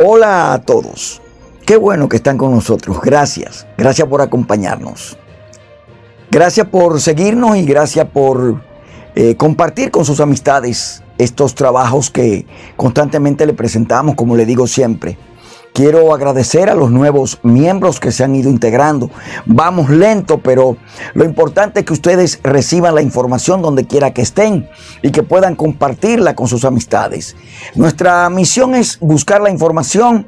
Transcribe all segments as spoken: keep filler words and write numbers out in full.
Hola a todos. Qué bueno que están con nosotros. Gracias. Gracias por acompañarnos. Gracias por seguirnos y gracias por eh, compartir con sus amistades estos trabajos que constantemente le presentamos, como le digo siempre. Quiero agradecer a los nuevos miembros que se han ido integrando. Vamos lento, pero lo importante es que ustedes reciban la información donde quiera que estén y que puedan compartirla con sus amistades. Nuestra misión es buscar la información,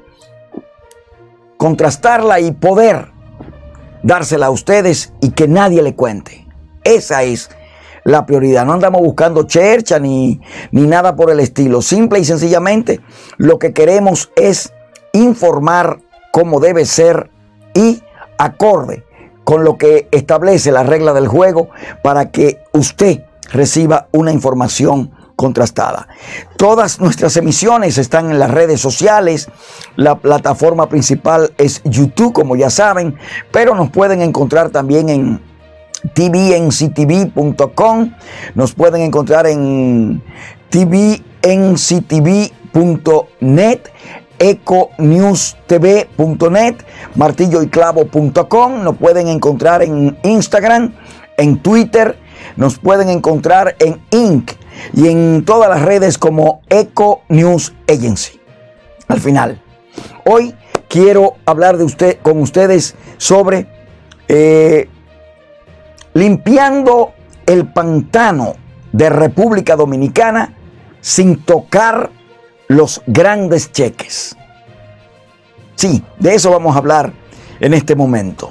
contrastarla y poder dársela a ustedes y que nadie le cuente. Esa es la prioridad. No andamos buscando chercha ni, ni nada por el estilo. Simple y sencillamente lo que queremos es informar como debe ser y acorde con lo que establece la regla del juego para que usted reciba una información contrastada. Todas nuestras emisiones están en las redes sociales. La plataforma principal es YouTube, como ya saben, pero nos pueden encontrar también en T V N C T V punto com. Nos pueden encontrar en T V N C T V punto net, eco news t v punto net, martillo y clavo punto com. Nos pueden encontrar en Instagram, en Twitter, nos pueden encontrar en Inc y en todas las redes como Eco News Agency. Al final, hoy quiero hablar de usted, con ustedes sobre eh, limpiando el pantano de República Dominicana sin tocar los grandes cheques. Sí, de eso vamos a hablar en este momento.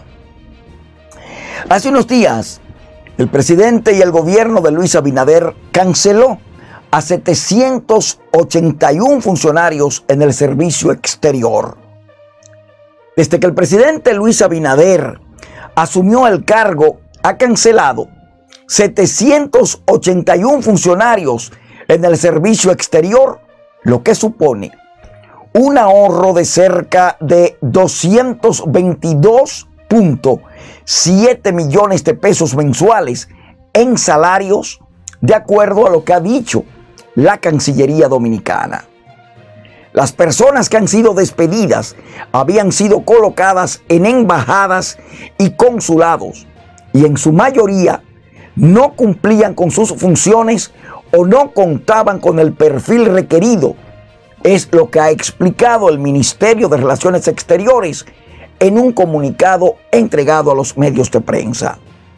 Hace unos días, el presidente y el gobierno de Luis Abinader canceló a setecientos ochenta y uno funcionarios en el servicio exterior. Desde que el presidente Luis Abinader asumió el cargo, ha cancelado setecientos ochenta y uno funcionarios en el servicio exterior, lo que supone un ahorro de cerca de doscientos veintidós punto siete millones de pesos mensuales en salarios, de acuerdo a lo que ha dicho la Cancillería Dominicana. Las personas que han sido despedidas habían sido colocadas en embajadas y consulados y en su mayoría no cumplían con sus funciones o no contaban con el perfil requerido. Es lo que ha explicado el Ministerio de Relaciones Exteriores en un comunicado entregado a los medios de prensa.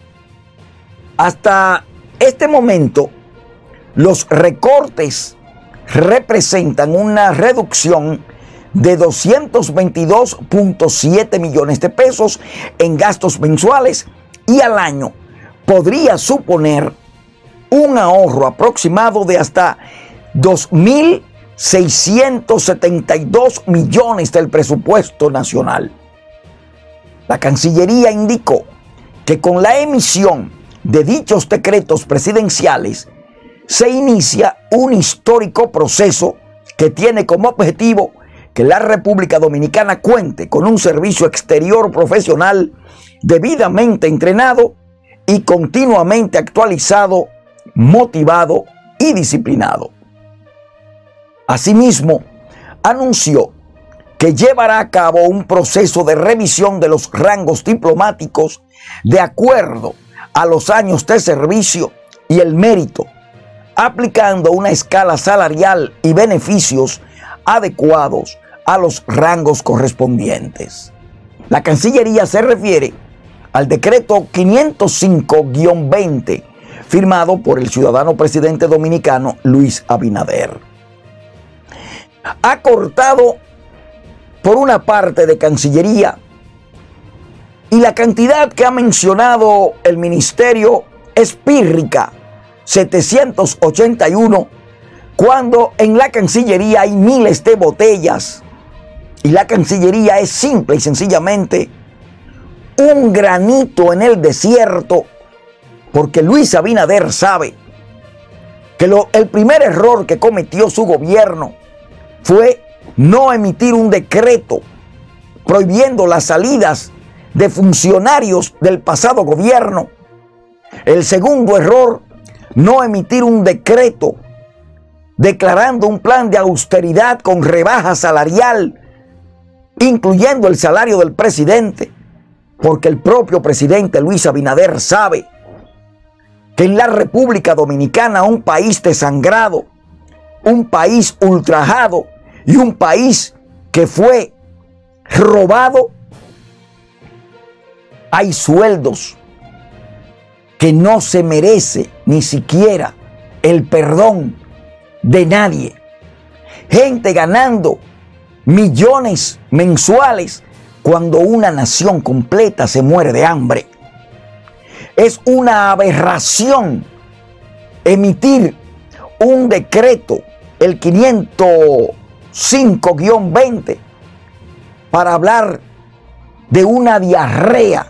Hasta este momento, los recortes representan una reducción de doscientos veintidós punto siete millones de pesos en gastos mensuales y al año podría suponer un ahorro aproximado de hasta dos mil seiscientos setenta y dos millones del presupuesto nacional. La Cancillería indicó que con la emisión de dichos decretos presidenciales se inicia un histórico proceso que tiene como objetivo que la República Dominicana cuente con un servicio exterior profesional debidamente entrenado y continuamente actualizado, motivado y disciplinado. Asimismo, anunció que llevará a cabo un proceso de revisión de los rangos diplomáticos de acuerdo a los años de servicio y el mérito, aplicando una escala salarial y beneficios adecuados a los rangos correspondientes. La Cancillería se refiere al decreto quinientos cinco guión veinte firmado por el ciudadano presidente dominicano Luis Abinader. Ha cortado por una parte de Cancillería y la cantidad que ha mencionado el ministerio es pírrica, setecientos ochenta y uno, cuando en la Cancillería hay miles de botellas y la Cancillería es simple y sencillamente un granito en el desierto, porque Luis Abinader sabe que lo, el primer error que cometió su gobierno fue no emitir un decreto prohibiendo las salidas de funcionarios del pasado gobierno. El segundo error, no emitir un decreto declarando un plan de austeridad con rebaja salarial incluyendo el salario del presidente, porque el propio presidente Luis Abinader sabe que en la República Dominicana, un país desangrado, un país ultrajado y un país que fue robado, hay sueldos que no se merece ni siquiera el perdón de nadie. Gente ganando millones mensuales cuando una nación completa se muere de hambre. Es una aberración emitir un decreto, el quinientos cinco guión veinte, para hablar de una diarrea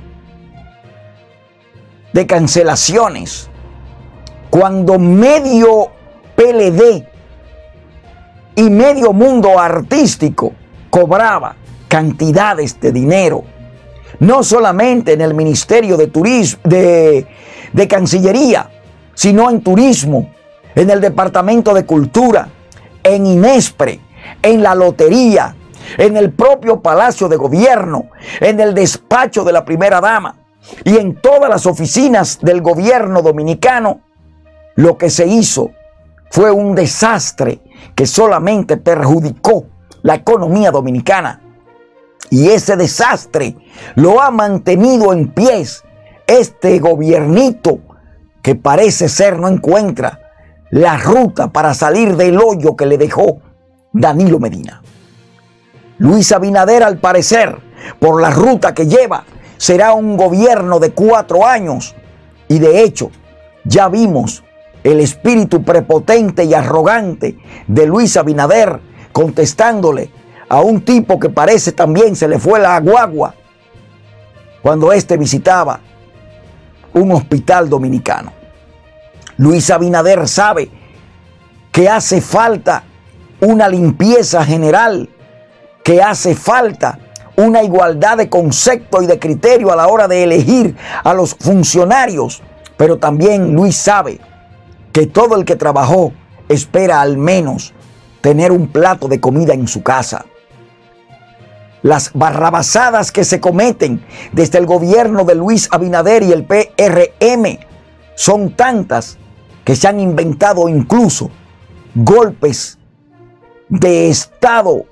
de cancelaciones, cuando medio P L D y medio mundo artístico cobraba cantidades de dinero, no solamente en el Ministerio de Turismo, de, de Cancillería, sino en Turismo, en el Departamento de Cultura, en INESPRE, en la Lotería, en el propio Palacio de Gobierno, en el despacho de la Primera Dama y en todas las oficinas del gobierno dominicano. Lo que se hizo fue un desastre que solamente perjudicó la economía dominicana. Y ese desastre lo ha mantenido en pies este gobiernito que parece ser no encuentra la ruta para salir del hoyo que le dejó Danilo Medina. Luis Abinader, al parecer, por la ruta que lleva, será un gobierno de cuatro años. Y de hecho, ya vimos el espíritu prepotente y arrogante de Luis Abinader contestándole a un tipo que parece también se le fue la guagua cuando éste visitaba un hospital dominicano. Luis Abinader sabe que hace falta una limpieza general, que hace falta una igualdad de concepto y de criterio a la hora de elegir a los funcionarios. Pero también Luis sabe que todo el que trabajó espera al menos tener un plato de comida en su casa. Las barrabasadas que se cometen desde el gobierno de Luis Abinader y el P R M son tantas que se han inventado incluso golpes de Estado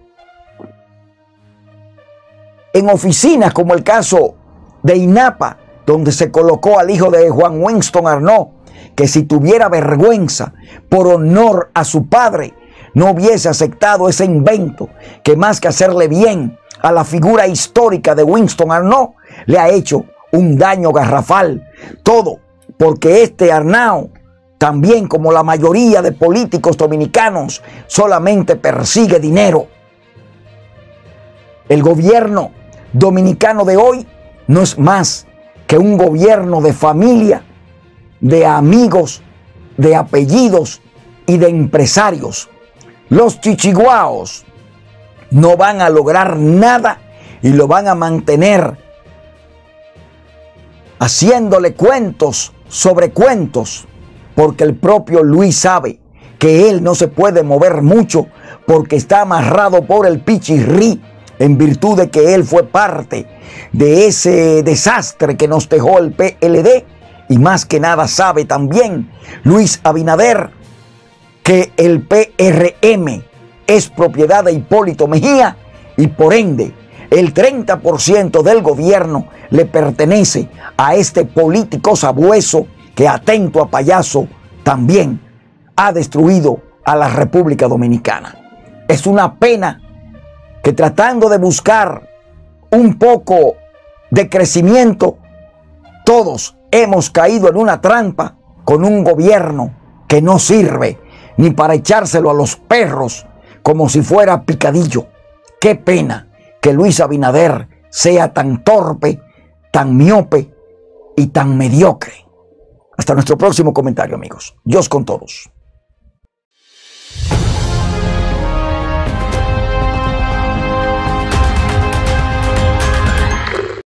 en oficinas, como el caso de INAPA, donde se colocó al hijo de Juan Winston Arnaud, que si tuviera vergüenza, por honor a su padre, no hubiese aceptado ese invento que, más que hacerle bien a la figura histórica de Winston Arnaud, le ha hecho un daño garrafal. Todo porque este Arnaud, también como la mayoría de políticos dominicanos, solamente persigue dinero. El gobierno dominicano de hoy no es más que un gobierno de familia, de amigos, de apellidos y de empresarios. Los chichiguaos no van a lograr nada y lo van a mantener haciéndole cuentos sobre cuentos, porque el propio Luis sabe que él no se puede mover mucho porque está amarrado por el pichirrí, en virtud de que él fue parte de ese desastre que nos dejó el P L D. Y más que nada sabe también Luis Abinader que el P R M es propiedad de Hipólito Mejía y por ende el treinta por ciento del gobierno le pertenece a este político sabueso que, atento a payaso, también ha destruido a la República Dominicana. Es una pena que, tratando de buscar un poco de crecimiento, todos hemos caído en una trampa con un gobierno que no sirve ni para echárselo a los perros como si fuera picadillo. Qué pena que Luis Abinader sea tan torpe, tan miope y tan mediocre. Hasta nuestro próximo comentario, amigos. Dios con todos.